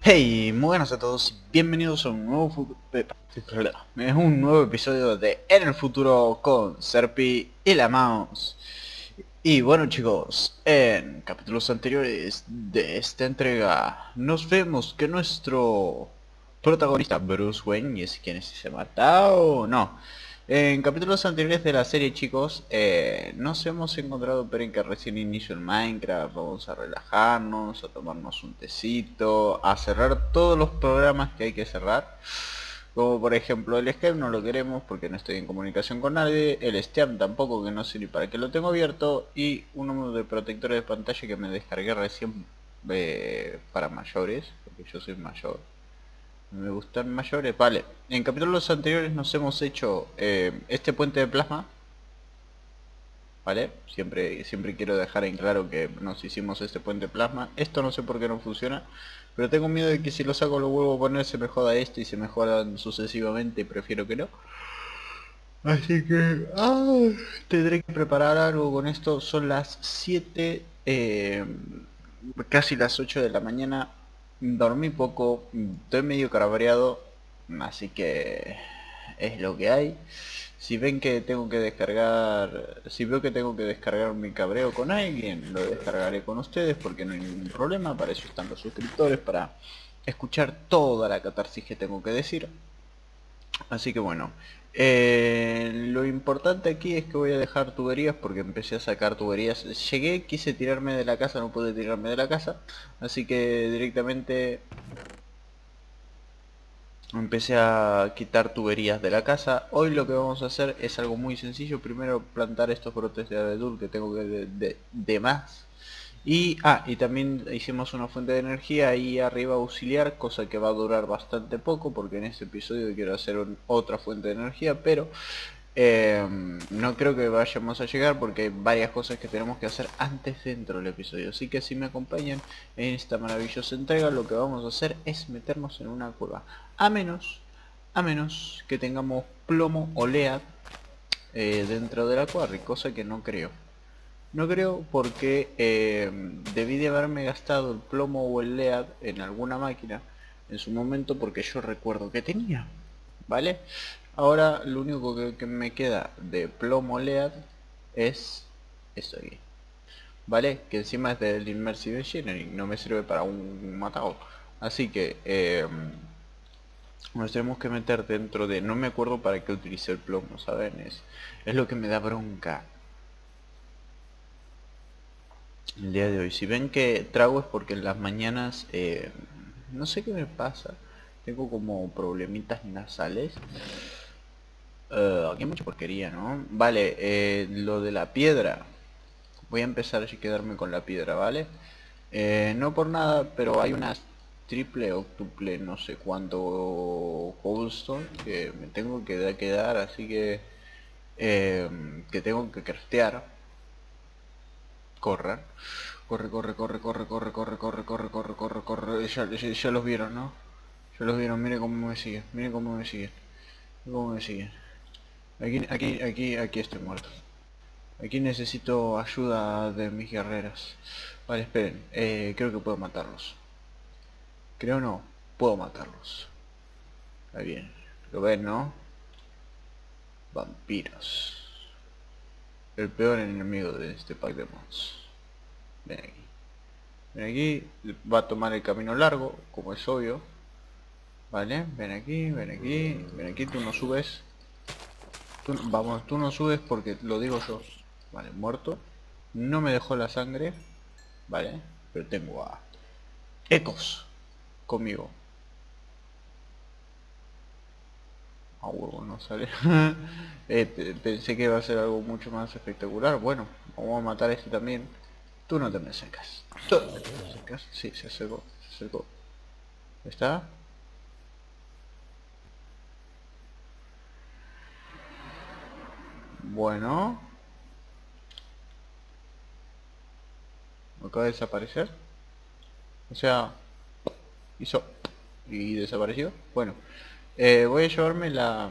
Hey, muy buenas a todos y bienvenidos a un nuevo episodio de En el Futuro con Serpi y la Mouse. Y bueno chicos, en capítulos anteriores de esta entrega nos vemos que nuestro protagonista Bruce Wayne, y es quien se mata o no. En capítulos anteriores de la serie chicos, nos hemos encontrado pero en que recién inicio el Minecraft, vamos a relajarnos, a tomarnos un tecito, a cerrar todos los programas que hay que cerrar. Como por ejemplo el Skype no lo queremos porque no estoy en comunicación con nadie, el Steam tampoco, que no sé ni para qué lo tengo abierto, y uno de protectores de pantalla que me descargué recién para mayores, porque yo soy mayor. Me gustan mayores. Vale, en capítulos anteriores nos hemos hecho este puente de plasma. Vale, siempre quiero dejar en claro que nos hicimos este puente de plasma. Esto no sé por qué no funciona, pero tengo miedo de que si lo saco lo vuelvo a poner se me joda esto y se me jodan sucesivamente y prefiero que no. Así que tendré que preparar algo con esto. Son las 7, casi las 8 de la mañana. Dormí poco, estoy medio cabreado, así que es lo que hay. Si ven que tengo que descargar, si veo que tengo que descargar mi cabreo con alguien, lo descargaré con ustedes porque no hay ningún problema. Para eso están los suscriptores, para escuchar toda la catarsis que tengo que decir. Así que bueno, lo importante aquí es que voy a dejar tuberías porque empecé a sacar tuberías. Llegué, quise tirarme de la casa, no pude tirarme de la casa, así que directamente empecé a quitar tuberías de la casa. Hoy lo que vamos a hacer es algo muy sencillo. Primero plantar estos brotes de abedul que tengo que de más. Y también hicimos una fuente de energía ahí arriba auxiliar, cosa que va a durar bastante poco porque en este episodio quiero hacer otra fuente de energía, pero no creo que vayamos a llegar porque hay varias cosas que tenemos que hacer antes dentro del episodio. Así que si me acompañan en esta maravillosa entrega, lo que vamos a hacer es meternos en una cueva. A menos, a menos que tengamos plomo o lead dentro de la quarry, cosa que no creo. No creo porque debí de haberme gastado el plomo o el lead en alguna máquina en su momento porque yo recuerdo que tenía. ¿Vale? Ahora lo único que me queda de plomo lead es esto aquí. ¿Vale? Que encima es del Immersive Engineering, no me sirve para un matador. Así que nos tenemos que meter dentro de... No me acuerdo para qué utilicé el plomo, ¿saben? Es lo que me da bronca el día de hoy. Si ven que trago es porque en las mañanas no sé qué me pasa, tengo como problemitas nasales. Aquí hay mucha porquería, ¿no? Vale, lo de la piedra, voy a empezar a quedarme con la piedra, ¿vale? No por nada, pero hay unas triple, octuple, no sé cuánto cobblestone que me tengo que quedar, así que tengo que craftear. Corran. Corre, corre, corre, corre, corre, corre, corre, corre, corre, corre, corre. Ya los vieron, ¿no? Ya los vieron, miren cómo me siguen, miren cómo me siguen. Cómo me siguen. Aquí estoy muerto. Aquí necesito ayuda de mis guerreras. Vale, esperen. Creo que puedo matarlos. Creo no. Puedo matarlos. Ahí bien. Lo ven, ¿no? Vampiros. El peor enemigo de este pack de mods. Ven aquí. Ven aquí. Va a tomar el camino largo, como es obvio. Vale, ven aquí, ven aquí, ven aquí, tú no subes. Vamos, tú no subes porque lo digo yo. Vale, muerto. No me dejó la sangre. Vale, pero tengo a Ecos conmigo. A huevo, no sale. Pensé que iba a ser algo mucho más espectacular. Bueno, vamos a matar a este también. Tú no te me acercas. Tú no te me acercas. Sí, se acercó, se acercó. ¿Está? Bueno. Acaba de desaparecer. O sea, hizo y desapareció. Bueno, voy a llevarme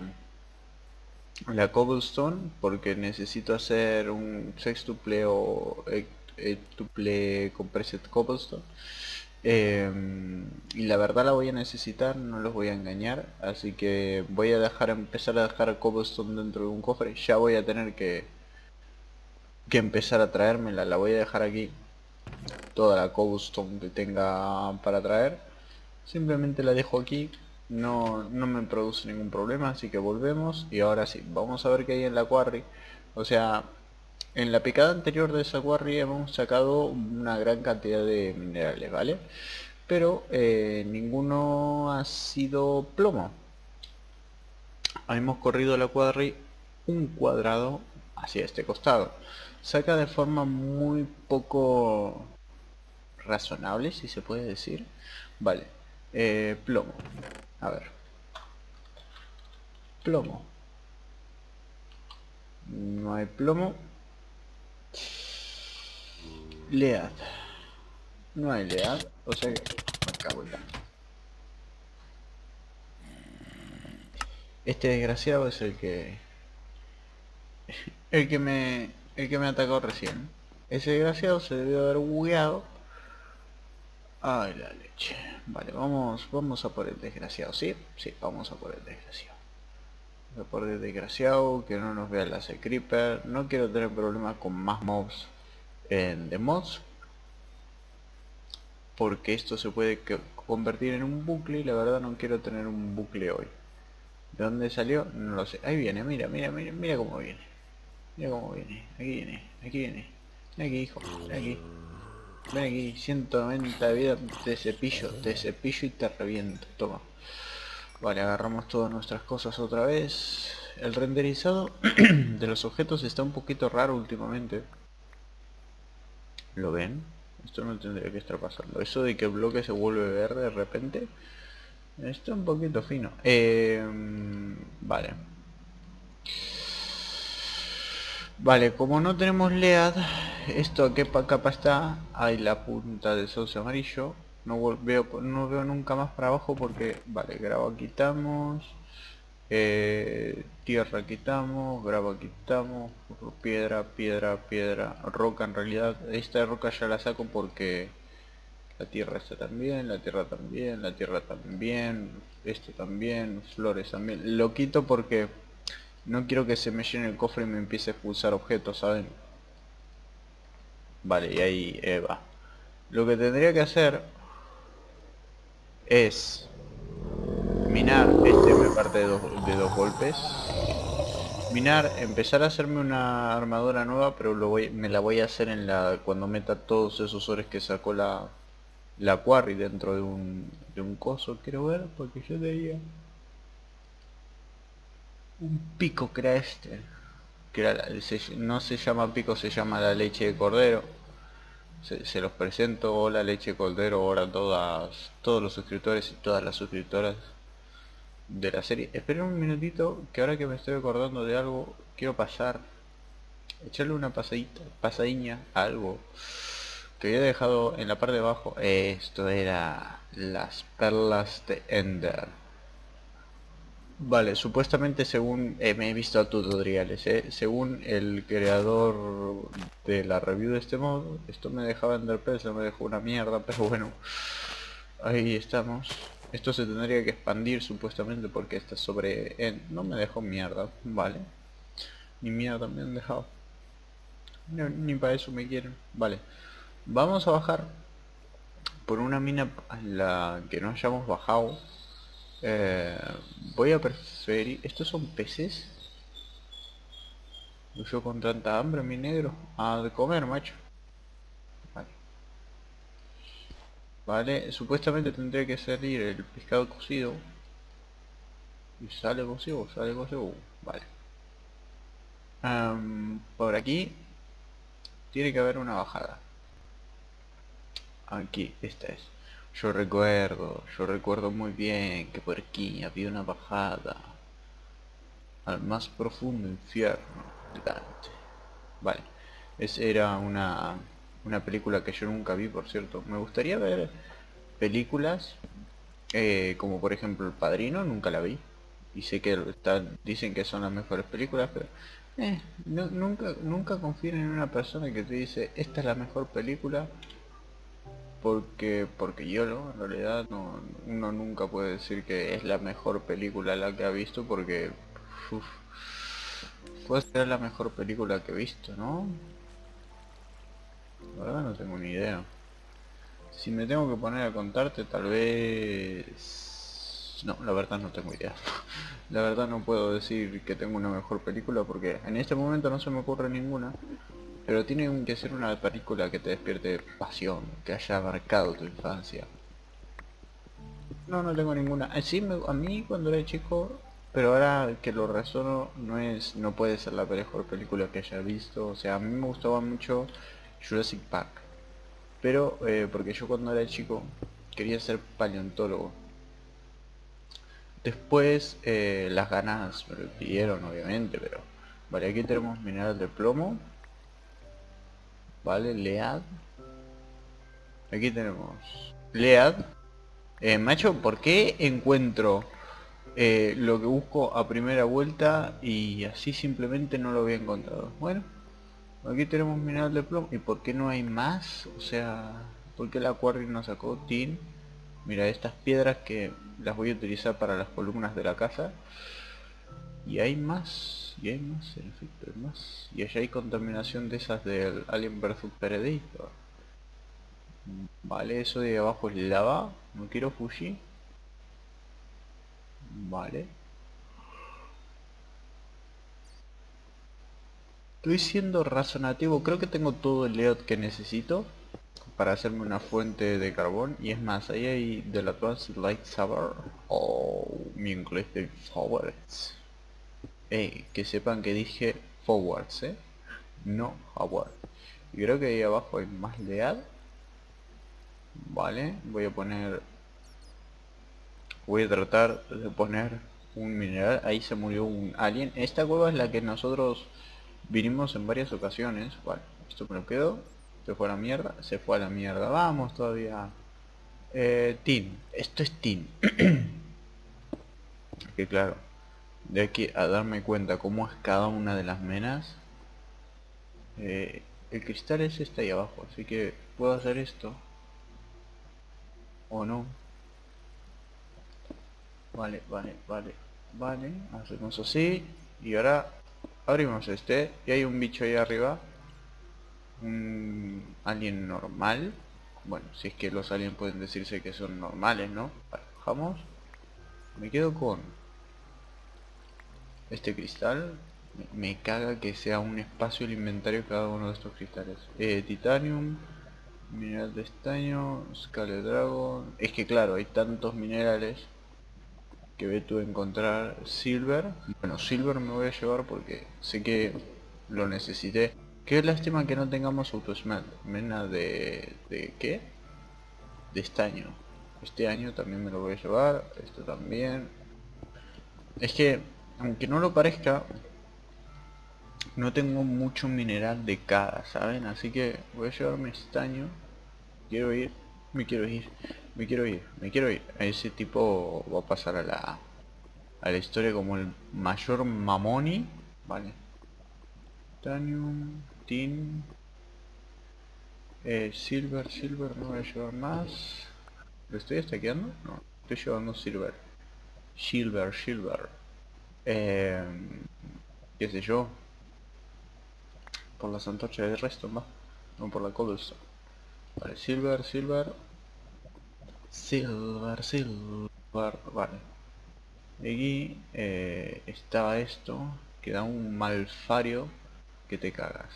la cobblestone porque necesito hacer un sextuple o octuple compressed cobblestone. y la verdad la voy a necesitar, no los voy a engañar, así que voy a empezar a dejar cobblestone dentro de un cofre. Ya voy a tener que empezar a traérmela, la voy a dejar aquí, toda la cobblestone que tenga para traer, simplemente la dejo aquí, no me produce ningún problema, así que volvemos y ahora sí, vamos a ver qué hay en la quarry. O sea, en la picada anterior de esa quarry hemos sacado una gran cantidad de minerales, ¿vale? Pero ninguno ha sido plomo. Hemos corrido la quarry un cuadrado hacia este costado. Saca de forma muy poco razonable, si se puede decir. Vale, plomo. A ver. Plomo. No hay plomo. Lead. No hay lead. O sea que me cago en la... Este desgraciado es el que me atacó recién. Ese desgraciado se debió haber bugueado. Ay, la leche. Vale, vamos a por el desgraciado, ¿sí? Sí, vamos a por el desgraciado. Vamos a por el desgraciado, que no nos vea el láser creeper. No quiero tener problemas con más mobs en The Mods, porque esto se puede convertir en un bucle y la verdad no quiero tener un bucle hoy. ¿De dónde salió? No lo sé. Ahí viene, mira, mira, mira, mira cómo viene. Mira cómo viene. Aquí viene, aquí viene. Ven aquí, hijo, ven aquí. Ven aquí, 190 de vida, te cepillo y te reviento. Toma. Vale, agarramos todas nuestras cosas otra vez. El renderizado de los objetos está un poquito raro últimamente. ¿Lo ven? Esto no tendría que estar pasando. Eso de que el bloque se vuelve verde de repente está un poquito fino. Vale. Vale, como no tenemos lead, esto a qué capa está, hay la punta del sauce amarillo. No veo nunca más para abajo porque, vale, grava quitamos, tierra quitamos, grava quitamos, piedra, piedra, piedra, roca en realidad. Esta roca ya la saco porque la tierra está también, la tierra también, la tierra también, esto también, flores también. Lo quito porque no quiero que se me llene el cofre y me empiece a expulsar objetos, ¿saben? Vale, y ahí va. Lo que tendría que hacer es minar, este me parte de dos golpes. Minar, empezar a hacerme una armadura nueva, pero me la voy a hacer cuando meta todos esos ores que sacó la quarry dentro de un coso. Quiero ver, porque yo tenía un pico que era este. Que era no se llama pico, se llama la leche de cordero. Se los presento. Hola leche de cordero, ahora todos los suscriptores y todas las suscriptoras de la serie. Esperen un minutito, que ahora que me estoy acordando de algo, quiero echarle una pasadiña a algo que había dejado en la parte de abajo. Esto era las perlas de Ender. Vale, supuestamente según me he visto tutoriales, según el creador de la review de este modo, esto me dejaba Enderpearls, no me dejó una mierda, pero bueno, ahí estamos. Esto se tendría que expandir supuestamente porque está sobre... no me dejó mierda, vale. Ni mierda me han dejado. Ni para eso me quieren. Vale, vamos a bajar por una mina a la que no hayamos bajado. Eh, Voy a preferir... ¿Estos son peces? Yo con tanta hambre, mi negro. A de comer, macho. Vale. Vale, supuestamente tendría que salir el pescado cocido. ¿Y sale cocido? ¿Sale cocido? Vale. Por aquí tiene que haber una bajada. Aquí, esta es. Yo recuerdo muy bien que por aquí había una bajada al más profundo infierno de Dante. Vale, esa era una película que yo nunca vi, por cierto. Me gustaría ver películas como por ejemplo El Padrino, nunca la vi. Y sé que dicen que son las mejores películas, pero nunca confíen en una persona que te dice esta es la mejor película porque YOLO, en realidad uno nunca puede decir que es la mejor película la que ha visto porque uf, puede ser la mejor película que he visto, ¿no? La verdad no tengo ni idea. Si me tengo que poner a contarte, tal vez... No, la verdad no tengo idea. La verdad no puedo decir que tengo una mejor película porque en este momento no se me ocurre ninguna. Pero tiene que ser una película que te despierte pasión, que haya marcado tu infancia. No, no tengo ninguna. Sí, a mí cuando era chico, pero ahora que lo razono, no puede ser la mejor película que haya visto. O sea, a mí me gustaba mucho Jurassic Park. Pero porque yo cuando era chico quería ser paleontólogo. Después las ganas me lo pidieron obviamente, pero... Vale, aquí tenemos mineral de plomo. Vale, lead. Aquí tenemos lead. Macho, ¿por qué encuentro lo que busco a primera vuelta y así simplemente no lo había encontrado? Bueno, aquí tenemos mineral de plomo. ¿Y por qué no hay más? O sea, ¿por qué la Quarry no sacó tin? Mira, estas piedras que las voy a utilizar para las columnas de la casa. Y hay más, en efecto, hay más. Y allá hay contaminación de esas del Alien vs Predator. Vale, eso de abajo es lava. No quiero Fuji. Vale. Estoy siendo razonativo. Creo que tengo todo el layout que necesito para hacerme una fuente de carbón. Y es más, ahí hay del Advanced Light Saber. Oh, mi inglés de forwards. Que sepan que dije forwards, no Howard. Y creo que ahí abajo hay más lead. Vale, voy a tratar de poner un mineral. Ahí se murió un alien. Esta cueva es la que nosotros vinimos en varias ocasiones. Vale, esto me lo quedo. Se fue a la mierda, se fue a la mierda. Vamos todavía. Tin, esto es tin. Que claro, de aquí a darme cuenta cómo es cada una de las menas. El cristal ese está ahí abajo, así que puedo hacer esto. O no. Vale, vale, vale, vale. Hacemos así. Y ahora abrimos este. Y hay un bicho ahí arriba. Un alien normal. Bueno, si es que los aliens pueden decirse que son normales, ¿no? Vale, bajamos. Me quedo con este cristal. Me caga que sea un espacio el inventario cada uno de estos cristales. Titanium. Mineral de estaño. Scale Dragon. Es que claro, hay tantos minerales que ve tú encontrar silver. Bueno, silver me voy a llevar porque sé que lo necesité. Qué lástima que no tengamos autosmelt. Mena ¿de qué? De estaño. Este año también me lo voy a llevar. Esto también. Es que, aunque no lo parezca, no tengo mucho mineral de cada, ¿saben? Así que voy a llevarme estaño. Quiero ir, me quiero ir, me quiero ir, me quiero ir. A ese tipo va a pasar a la historia como el mayor mamoni. Vale. Titanium, tin. Silver, no voy a llevar más. ¿Lo estoy stackeando? No, estoy llevando silver. Silver. Eh, ¿Qué sé yo? Por las antorchas de resto, va. No por la cobblestone. Vale, silver. Vale. Y aquí estaba esto, que da un malfario que te cagas.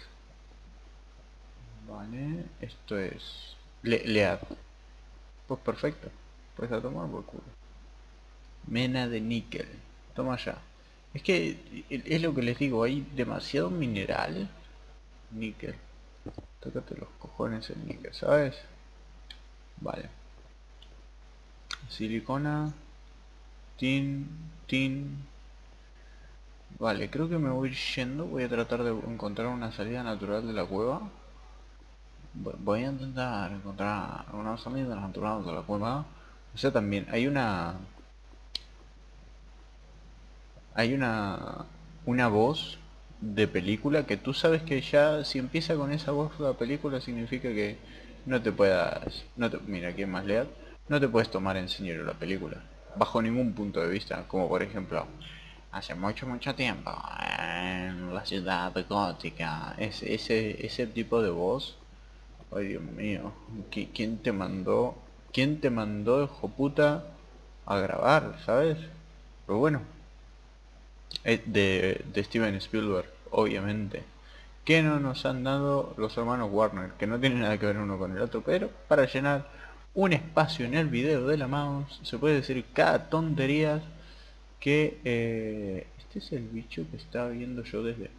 Vale, esto es lead. Pues perfecto, pues a tomar por culo. Mena de níquel, toma ya. Es que es lo que les digo, hay demasiado mineral. Níquel, tócate los cojones el níquel, ¿sabes? Vale. Silicona, tin. Vale, creo que me voy yendo. Voy a tratar de encontrar una salida natural de la cueva. Voy a intentar encontrar una salida natural de la cueva. O sea, también hay una voz de película que tú sabes que ya si empieza con esa voz la película significa que no te puedas... mira, ¿quién más lea? No te puedes tomar en serio la película, bajo ningún punto de vista, como por ejemplo, hace mucho tiempo, en la ciudad gótica, ese tipo de voz. Ay, Dios mío, ¿quién te mandó? ¿Quién te mandó, hijo puta, a grabar, sabes? Pero bueno, es de Steven Spielberg, obviamente. Que no nos han dado los hermanos Warner, que no tienen nada que ver uno con el otro, pero para llenar un espacio en el video de la mouse, se puede decir cada tonterías que... este es el bicho que estaba viendo yo desde...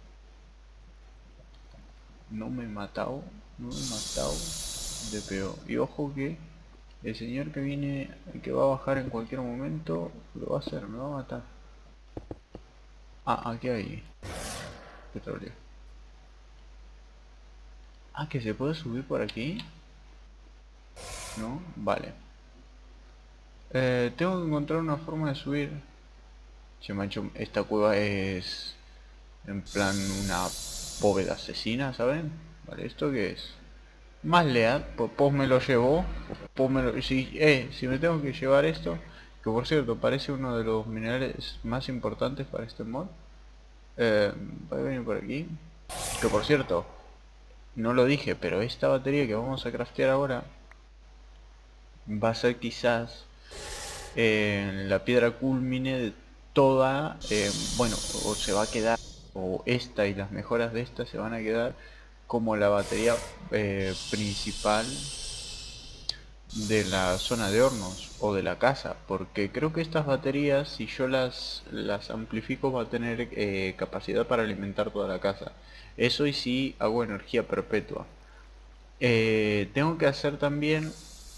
No me he matado, no me he matado de peor. Y ojo que el señor que viene, que va a bajar en cualquier momento, lo va a hacer, me va a matar. Ah, aquí hay petróleo. Ah, que se puede subir por aquí. No, vale. Tengo que encontrar una forma de subir. Che, macho, esta cueva es en plan una bóveda asesina, ¿saben? Vale, ¿esto qué es? Más lead, pues me lo llevo. Pues me lo, si me tengo que llevar esto, que por cierto parece uno de los minerales más importantes para este mod. Voy a venir por aquí. Que por cierto, no lo dije, pero esta batería que vamos a craftear ahora va a ser quizás la piedra culmine de toda, bueno, o se va a quedar, o esta y las mejoras de esta se van a quedar como la batería principal de la zona de hornos o de la casa, porque creo que estas baterías, si yo las amplifico, va a tener capacidad para alimentar toda la casa. Eso, y si hago energía perpetua. Tengo que hacer también,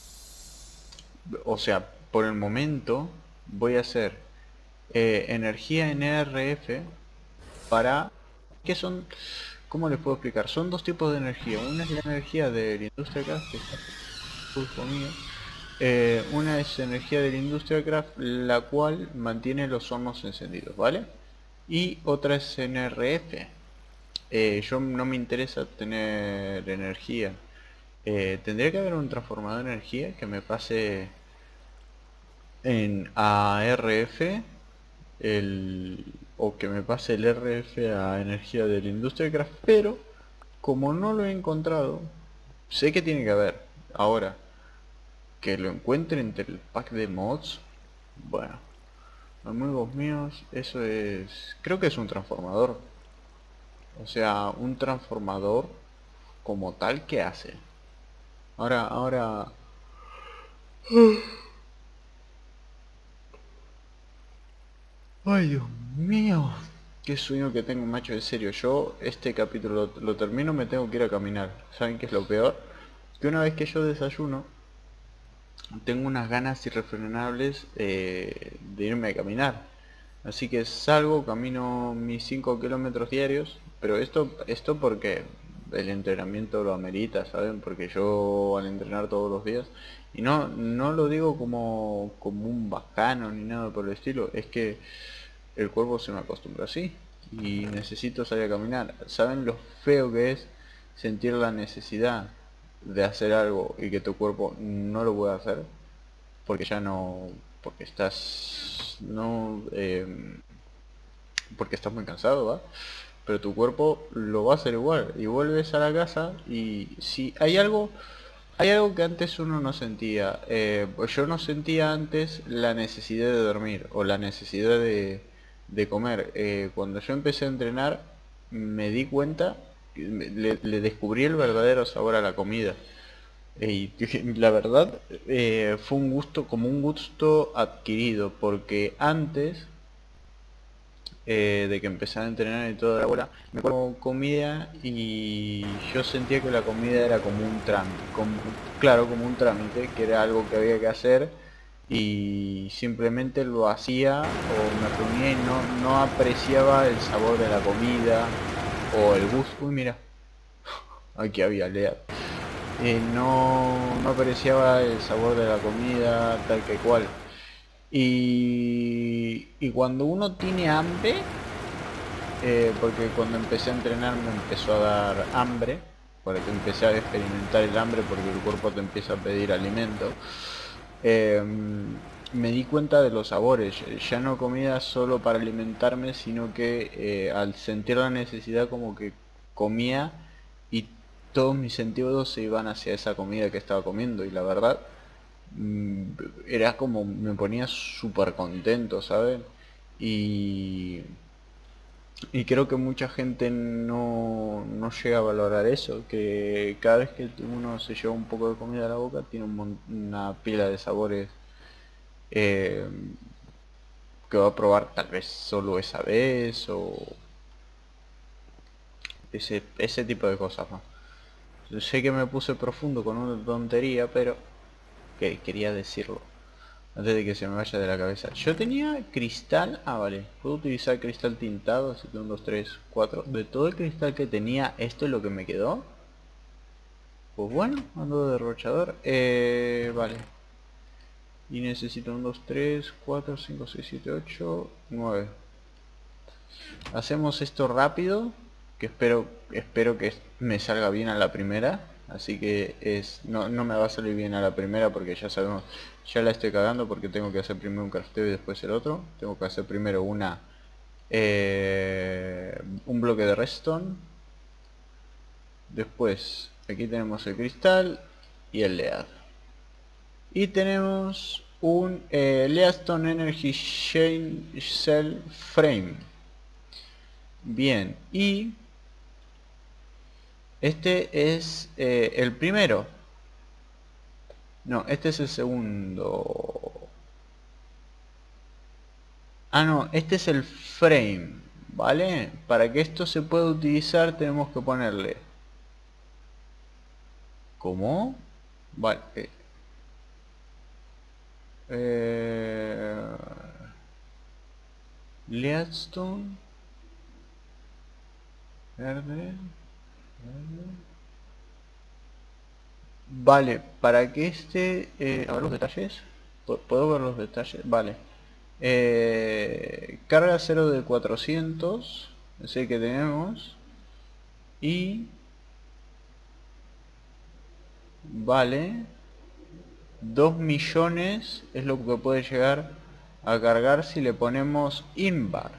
o sea, por el momento voy a hacer energía NRF para... ¿Qué son? ¿Cómo les puedo explicar? Son dos tipos de energía. Una es la energía de la industria craft, que está justo mío. Una es energía de la industria craft, la cual mantiene los hornos encendidos, ¿vale? Y otra es NRF. Yo no me interesa tener energía. Tendría que haber un transformador de energía que me pase en ARF o que me pase el RF a energía de la industria craft, pero como no lo he encontrado, sé que tiene que haber. Ahora, que lo encuentre entre el pack de mods, bueno, amigos míos, eso es... creo que es un transformador. O sea, un transformador como tal, que hace. Ahora... Ay, Dios mío. Qué sueño que tengo, macho, en serio. Yo este capítulo lo termino, me tengo que ir a caminar. ¿Saben qué es lo peor? Que una vez que yo desayuno, tengo unas ganas irrefrenables de irme a caminar. Así que salgo, camino mis 5 kilómetros diarios. Pero esto porque el entrenamiento lo amerita, ¿saben? Porque yo al entrenar todos los días, y no lo digo como un bacano ni nada por el estilo, es que el cuerpo se me acostumbra así y necesito salir a caminar. ¿Saben lo feo que es sentir la necesidad de hacer algo y que tu cuerpo no lo puede hacer? Porque ya no... porque estás... no... porque estás muy cansado, ¿va? Pero tu cuerpo lo va a hacer igual. Y vuelves a la casa y si hay algo... hay algo que antes uno no sentía. Pues yo no sentía antes la necesidad de dormir o la necesidad de comer. Cuando yo empecé a entrenar, me di cuenta, le descubrí el verdadero sabor a la comida. Y la verdad, fue un gusto, como un gusto adquirido, porque antes de que empezara a entrenar y toda la bola, me como comida y yo sentía que la comida era como un trámite, claro, como un trámite, que era algo que había que hacer y simplemente lo hacía o me reunía y no apreciaba el sabor de la comida o el gusto. Uy, mira, aquí había Lea. No apreciaba el sabor de la comida tal que cual. Y cuando uno tiene hambre, porque cuando empecé a entrenar me empezó a dar hambre, Porque empecé a experimentar el hambre porque el cuerpo te empieza a pedir alimento. Me di cuenta de los sabores. Ya no comía solo para alimentarme, sino que al sentir la necesidad como que comía y todos mis sentidos se iban hacia esa comida que estaba comiendo. Y la verdad, mm, era como me ponía súper contento, ¿saben? Y, y creo que mucha gente no llega a valorar eso, que cada vez que uno se lleva un poco de comida a la boca tiene una pila de sabores eh, que va a probar tal vez solo esa vez o ese tipo de cosas, ¿no? Yo sé que me puse profundo con una tontería, pero que quería decirlo antes de que se me vaya de la cabeza. Yo tenía cristal, vale, puedo utilizar cristal tintado, así que 1, 2, 3, 4. De todo el cristal que tenía, esto es lo que me quedó. Pues bueno, ando de derrochador. Vale. Y necesito 1, 2, 3, 4, 5, 6, 7, 8, 9. Hacemos esto rápido, que espero que me salga bien a la primera. Así que no me va a salir bien a la primera porque ya sabemos, ya la estoy cagando porque tengo que hacer primero un crafteo y después el otro. Tengo que hacer primero un bloque de redstone. Después aquí tenemos el cristal y el lead. Y tenemos un Leadstone Energy Chain Cell Frame. Bien, y este es el primero. No, este es el segundo. No, este es el frame, ¿vale? Para que esto se pueda utilizar tenemos que ponerle... ¿Cómo? Vale. Leadstone. Verde. Vale, para que a ver los detalles. ¿Puedo ver los detalles? Vale. Carga 0 de 400. Es el que tenemos. Y... Vale. 2 millones es lo que puede llegar a cargar si le ponemos invar.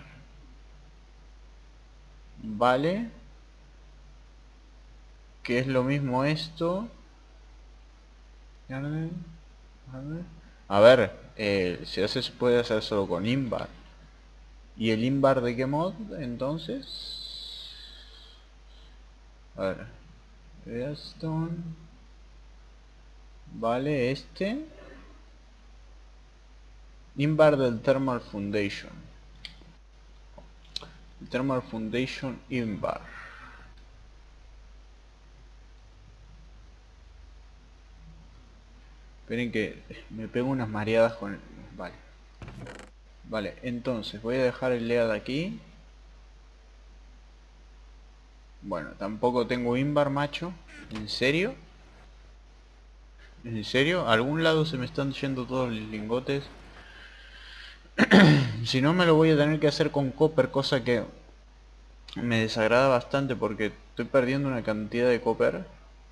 Vale. Que es lo mismo esto. A ver, se puede hacer solo con invar. ¿Y el invar de qué mod entonces? A ver. Redstone. Vale, este. Invar del Thermal Foundation. Thermal Foundation Invar. Esperen que me pego unas mareadas con el... Vale. Vale, entonces voy a dejar el lead aquí. Bueno, tampoco tengo invar, macho. ¿En serio? ¿En serio? ¿A algún lado se me están yendo todos los lingotes? Si no, me lo voy a tener que hacer con copper, cosa que me desagrada bastante porque estoy perdiendo una cantidad de copper.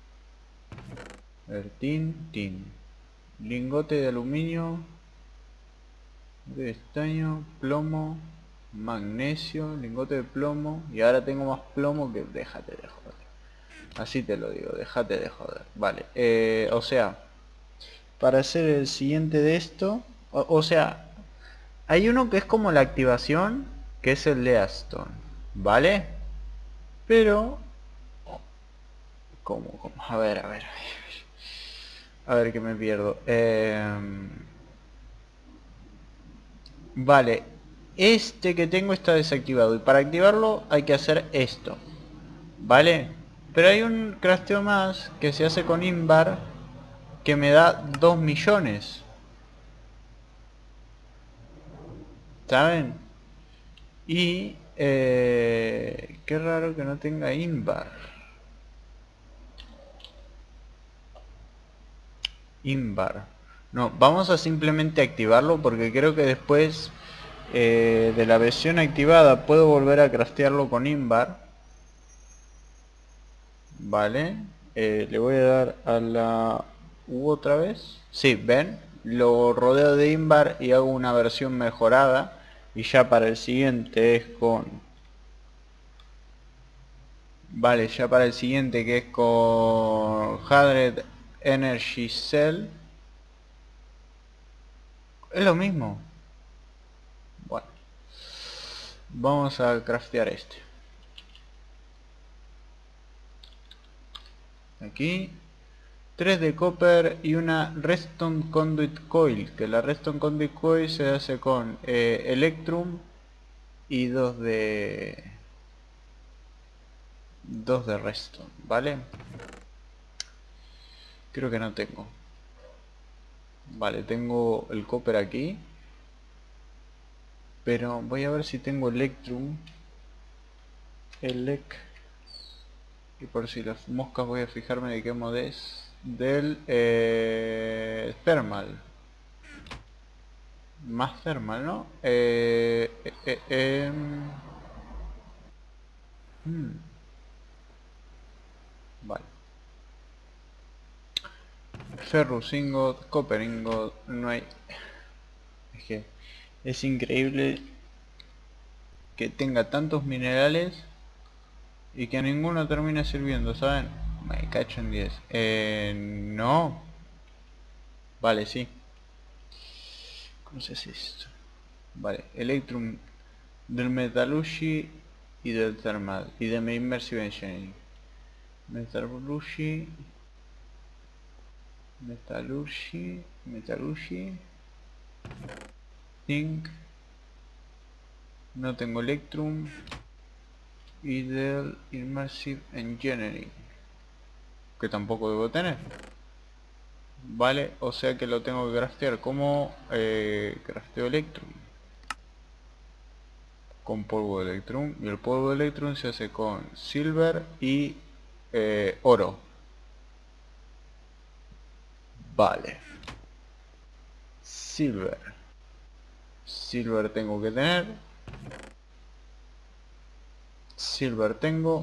A ver, tin. Lingote de aluminio, de estaño, plomo, magnesio, lingote de plomo. Y ahora tengo más plomo que... Déjate de joder. Así te lo digo, déjate de joder. Vale, o sea, para hacer el siguiente de esto... O sea, hay uno que es como la activación, que es el Leadstone, ¿vale? Pero... ¿Cómo? A ver. A ver que me pierdo. Vale. Este que tengo está desactivado. Y para activarlo hay que hacer esto. ¿Vale? Pero hay un crafteo más que se hace con invar que me da 2 millones. ¿Saben? Y... qué raro que no tenga invar. Invar. No, vamos a simplemente activarlo porque creo que después de la versión activada puedo volver a craftearlo con invar. Vale. Le voy a dar a la U otra vez. Sí, ven. Lo rodeo de Invar y hago una versión mejorada. Y ya para el siguiente es con... Vale, ya para el siguiente que es con Hadred Energy Cell. Es lo mismo. Bueno, vamos a craftear este. Aquí 3 de copper y una redstone conduit coil, que la redstone conduit coil se hace con electrum y 2 de redstone, ¿vale? Creo que no tengo. Vale, tengo el copper aquí, pero voy a ver si tengo electrum. Elec, y por si las moscas voy a fijarme de qué modo es. Del thermal. Más thermal, ¿no? Vale. Ferrous ingot, copper ingot, no hay... Es que es increíble que tenga tantos minerales y que ninguno termine sirviendo, ¿saben? Me cacho en 10. No. Vale, sí. ¿Cómo se hace esto? Vale, Electrum del Metallurgy y del Thermal y de Immersive Engineering. Metallurgy, Zinc, no tengo Electrum y del Immersive Engineering, que tampoco debo tener. Vale, o sea que lo tengo que craftear como crafteo Electrum con polvo de Electrum, y el polvo de Electrum se hace con silver y oro. Vale, silver tengo que tener, silver tengo,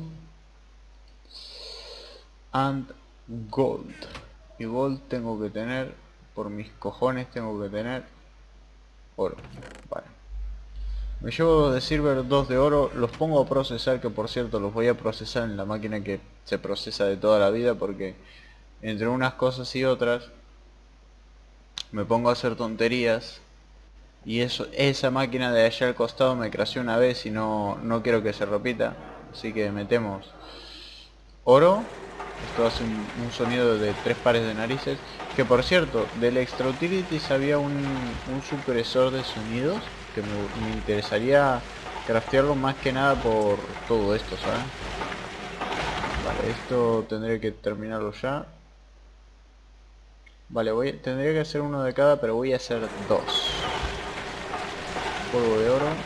and gold, y gold tengo que tener, por mis cojones tengo que tener oro. Vale, me llevo de silver 2 de oro, los pongo a procesar, que por cierto los voy a procesar en la máquina que se procesa de toda la vida, porque entre unas cosas y otras me pongo a hacer tonterías. Y eso, esa máquina de allá al costado me crasheó una vez y no quiero que se repita. Así que metemos oro. Esto hace un sonido de 3 pares de narices. Que por cierto, del Extra Utilities había un supresor de sonidos que me interesaría craftearlo más que nada por todo esto, ¿sabes? Vale, esto tendré que terminarlo ya. Vale, tendría que hacer uno de cada, pero voy a hacer 2. Polvo de oro.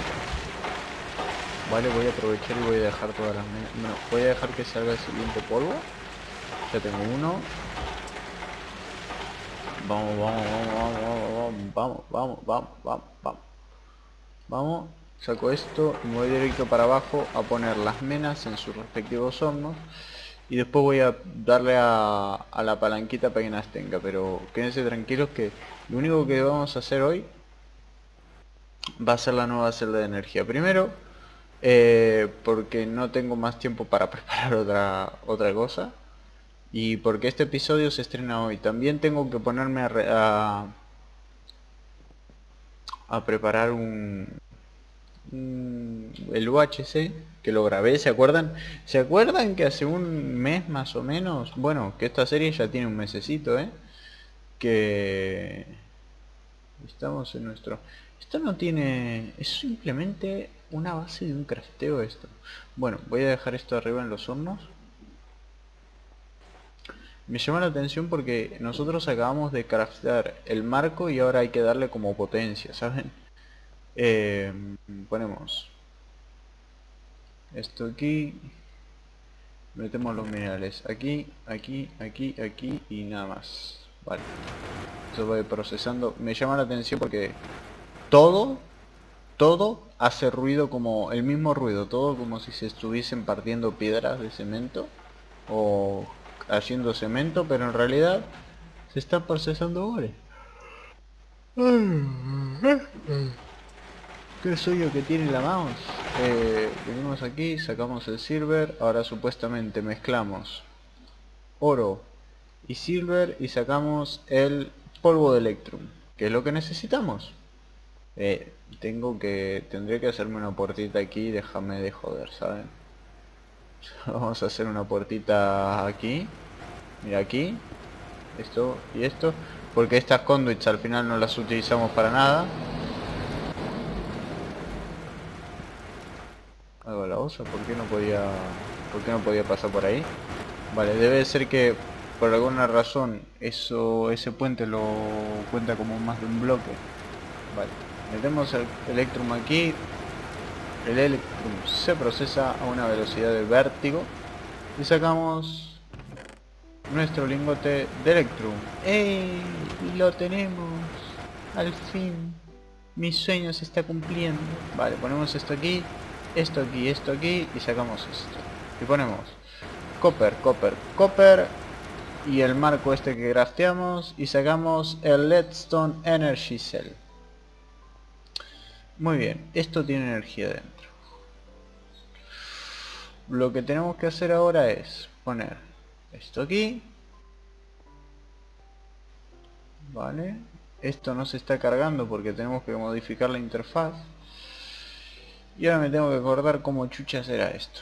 Vale, voy a aprovechar y voy a dejar todas las... Bueno, voy a dejar que salga el siguiente polvo. Ya tengo uno. Vamos, vamos. Saco esto y me voy directo para abajo a poner las menas en sus respectivos hornos. Y después voy a darle a la palanquita para que las tenga. Pero quédense tranquilos que lo único que vamos a hacer hoy va a ser la nueva celda de energía. Primero, porque no tengo más tiempo para preparar otra cosa. Y porque este episodio se estrena hoy. También tengo que ponerme a preparar el UHC, que lo grabé, ¿se acuerdan? ¿Se acuerdan que hace un mes más o menos? Bueno, que esta serie ya tiene un mesecito, que estamos en nuestro... Esto no tiene... Es simplemente una base de un crafteo esto. Bueno, voy a dejar esto arriba en los hornos. Me llama la atención porque nosotros acabamos de craftear el marco y ahora hay que darle como potencia, ¿saben? Ponemos esto aquí, metemos los minerales aquí, aquí, aquí, aquí y nada más. Vale, eso va procesando. Me llama la atención porque todo hace ruido, como el mismo ruido, todo como si se estuviesen partiendo piedras de cemento. o haciendo cemento, pero en realidad se está procesando ore. Qué suyo que tiene la mouse. Venimos aquí, sacamos el silver, ahora supuestamente mezclamos oro y silver y sacamos el polvo de electrum, que es lo que necesitamos. Tendré que hacerme una puertita aquí, déjame de joder, ¿saben? Vamos a hacer una puertita aquí, mira aquí, esto y esto, porque estas conduits al final no las utilizamos para nada. Hago la osa, por qué no podía pasar por ahí? Vale, debe ser que por alguna razón ese puente lo cuenta como más de un bloque. Vale, metemos el Electrum aquí. El Electrum se procesa a una velocidad de vértigo y sacamos nuestro lingote de Electrum. ¡Ey! Lo tenemos. Al fin. Mi sueño se está cumpliendo. Vale, ponemos esto aquí, esto aquí, esto aquí y sacamos esto. Y ponemos copper, copper, copper y el marco este que crafteamos y sacamos el Leadstone Energy Cell. Muy bien, esto tiene energía dentro. Lo que tenemos que hacer ahora es poner esto aquí. Vale, esto no se está cargando porque tenemos que modificar la interfaz. Y ahora me tengo que acordar cómo chucha será esto.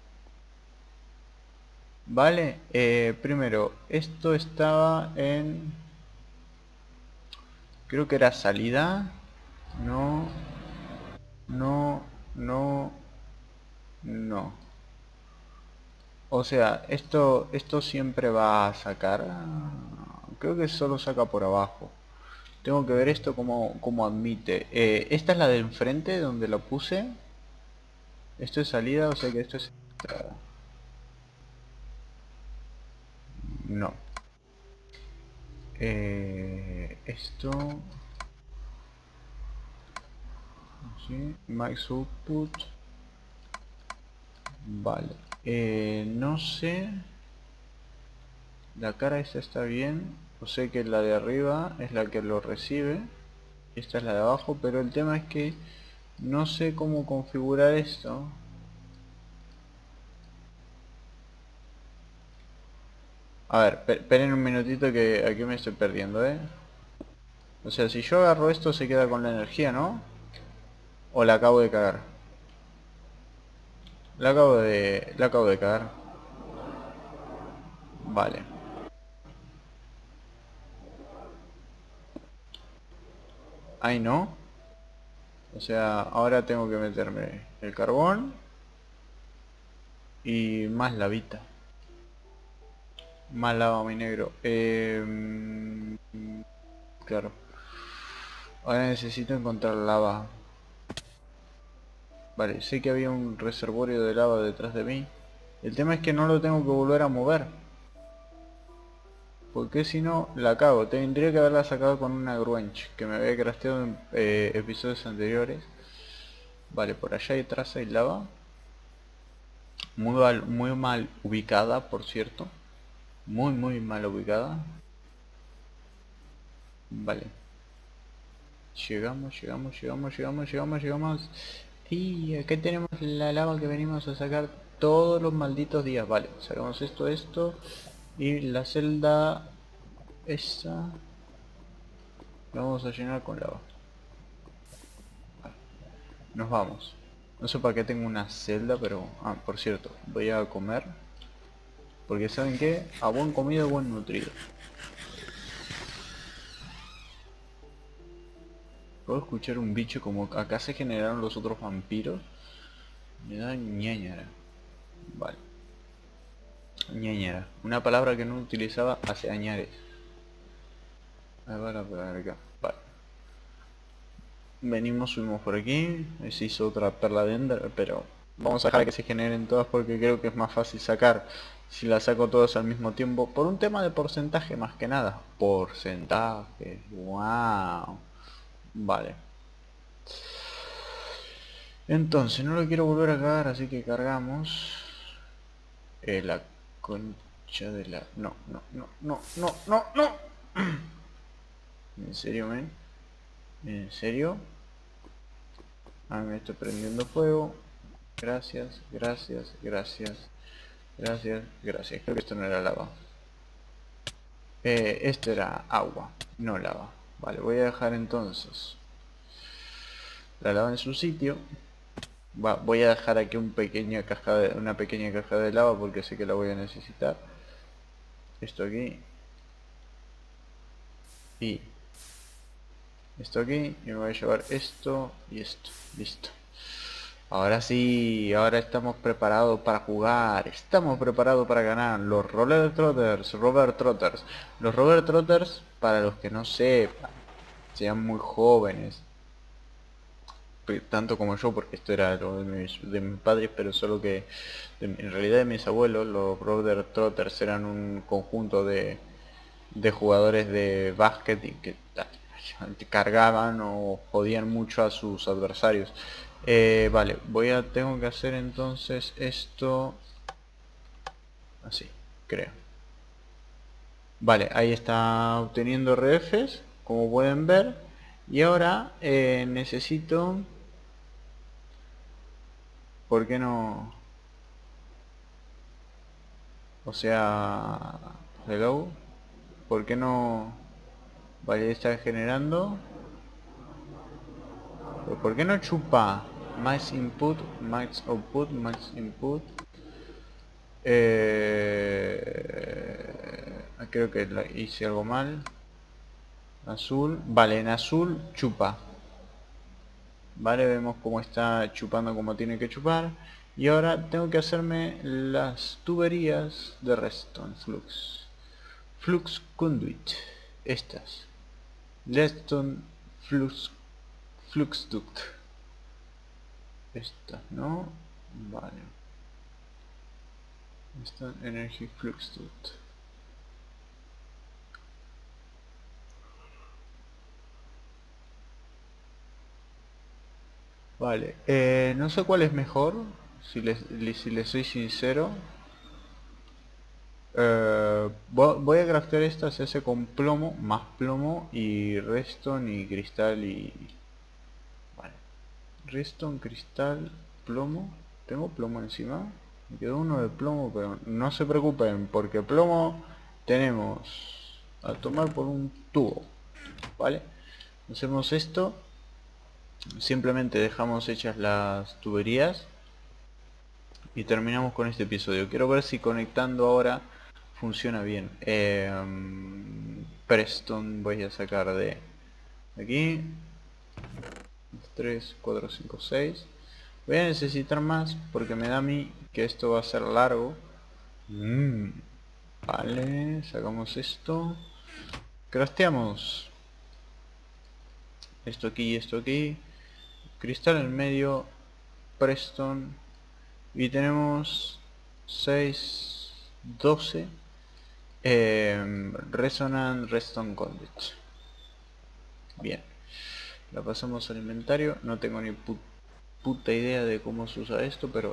Vale, primero, esto estaba en... creo que era salida. No, no, no, no. O sea, esto siempre va a sacar... creo que solo saca por abajo. Tengo que ver esto como admite. Esta es la de enfrente donde lo puse. Esto es salida, o sea que esto es entrada. No. Esto... ¿sí? Max output. Vale. No sé. La cara esta está bien. O sé que la de arriba es la que lo recibe. Esta es la de abajo, pero el tema es que no sé cómo configurar esto. A ver, esperen un minutito que aquí me estoy perdiendo, O sea, si yo agarro esto se queda con la energía, ¿no? O la acabo de cagar. La acabo de cagar. Vale. Ahí no. O sea, ahora tengo que meterme el carbón y más lavita. Más lava, mi negro. Claro. Ahora necesito encontrar lava. Vale, sé que había un reservorio de lava detrás de mí. El tema es que no lo tengo que volver a mover. Porque si no, la cago. Tendría que haberla sacado con una Grunge que me había crafteado en episodios anteriores. Vale, por allá detrás hay lava. Muy mal ubicada, por cierto. Muy mal ubicada. Vale. Llegamos. Y acá tenemos la lava que venimos a sacar todos los malditos días. Vale, sacamos esto. Y la celda esa la vamos a llenar con lava. Vale, nos vamos. No sé para qué tengo una celda, pero... ah, por cierto, voy a comer. Porque ¿saben qué? A buen comido, buen nutrido. Puedo escuchar un bicho como acá se generaron los otros vampiros. Me da ñañara. Vale. Ñañara. Una palabra que no utilizaba hace añares. Ahí va la acá. Vale. Venimos, subimos por aquí. Se hizo otra perla de Ender, pero vamos a dejar que se generen todas porque creo que es más fácil sacar si las saco todas al mismo tiempo. Por un tema de porcentaje más que nada. Porcentaje. Wow. Vale. Entonces, no lo quiero volver a cagar, así que cargamos. La Concha de la... No, no, no, no, no, no, no. ¿En serio, men? ¿En serio? Ah, me estoy prendiendo fuego. Gracias, gracias, gracias. Gracias, gracias. Creo que esto no era lava. Esto era agua, no lava. Vale, voy a dejar entonces la lava en su sitio. Voy a dejar aquí una pequeña cascada de lava porque sé que la voy a necesitar. Esto aquí. Y esto aquí. Y me voy a llevar esto y esto. Listo. Ahora sí, ahora estamos preparados para jugar, estamos preparados para ganar los Roller Trotters, Robert Trotters. Los Robert Trotters, para los que no sepan, sean muy jóvenes, tanto como yo, porque esto era lo de mis padres, pero solo que en realidad de mis abuelos, los Robert Trotters eran un conjunto de jugadores de básquet y que cargaban o jodían mucho a sus adversarios. Vale, tengo que hacer entonces esto así, creo. Vale, ahí está obteniendo RFs, como pueden ver. Y ahora necesito... ¿Por qué no? O sea... Hello. ¿Por qué no? Vale, está generando. ¿Pero por qué no chupa? Max input, max output, max input. Creo que hice algo mal. Azul, vale, en azul chupa. Vale, vemos cómo está chupando como tiene que chupar. Y ahora tengo que hacerme las tuberías de Redstone Flux. Flux Conduit. Estas. Redstone Flux Duct. Estas, ¿no? Vale. Redstone Energy Flux Duct. Vale, no sé cuál es mejor, si les soy sincero. Voy a craftear esta, se hace con plomo, más plomo y redstone y cristal y... Vale, redstone, cristal, plomo. ¿Tengo plomo encima? Me quedó uno de plomo, pero no se preocupen, porque plomo tenemos a tomar por un tubo. Vale, hacemos esto. Simplemente dejamos hechas las tuberías y terminamos con este episodio. Quiero ver si conectando ahora funciona bien. Preston voy a sacar de aquí. 3, 4, 5, 6. Voy a necesitar más porque me da a mí que esto va a ser largo. Vale, sacamos esto. Crafteamos esto aquí y esto aquí. Cristal en medio. Preston. Y tenemos 6, 12. Resonant Redstone Conduit. Bien, la pasamos al inventario. No tengo ni puta idea de cómo se usa esto, pero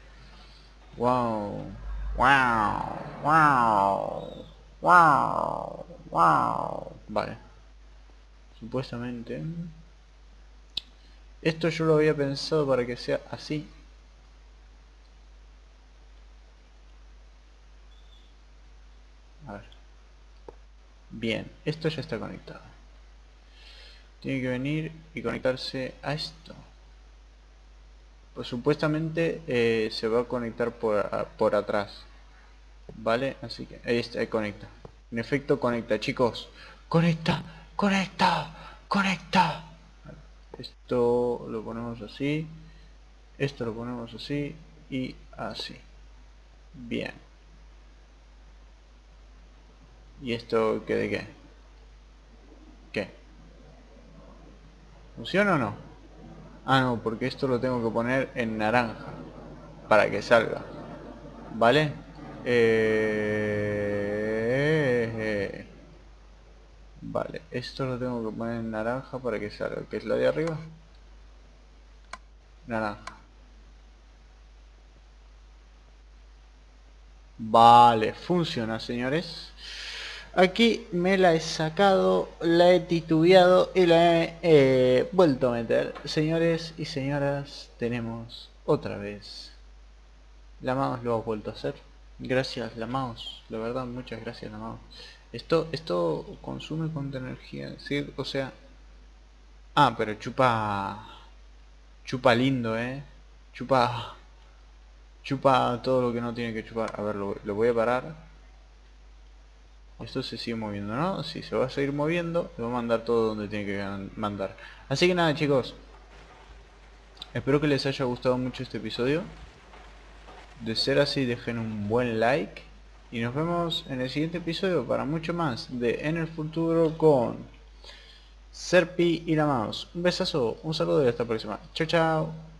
wow, wow, wow, wow, wow. Vale, supuestamente esto yo lo había pensado para que sea así. A ver. Bien, esto ya está conectado. Tiene que venir y conectarse a esto. Pues supuestamente se va a conectar por atrás. Vale, así que ahí está, ahí conecta. En efecto conecta, chicos. Conecta, conecta, conecta. Vale, esto lo ponemos así. Esto lo ponemos así y así. Bien. ¿Y esto qué de qué? ¿Qué? ¿Funciona o no? Ah, no, porque esto lo tengo que poner en naranja para que salga. ¿Vale? Vale, esto lo tengo que poner en naranja para que salga. ¿Qué es la de arriba? Naranja. Vale, funciona, señores. Aquí me la he sacado, la he titubeado y la he vuelto a meter. Señores y señoras, tenemos otra vez. La mouse lo ha vuelto a hacer. Gracias, la mouse. La verdad, muchas gracias, la mouse. Esto consume cuánta energía. Sí, o sea... Ah, pero chupa... Chupa lindo, Chupa... Chupa todo lo que no tiene que chupar. A ver, lo voy a parar. Esto se sigue moviendo, ¿no? Sí, se va a seguir moviendo. Le va a mandar todo donde tiene que mandar. Así que nada, chicos. Espero que les haya gustado mucho este episodio. De ser así, dejen un buen like. Y nos vemos en el siguiente episodio para mucho más de En el Futuro con Serpi y la Mouse. Un besazo, un saludo y hasta la próxima. Chao, chao.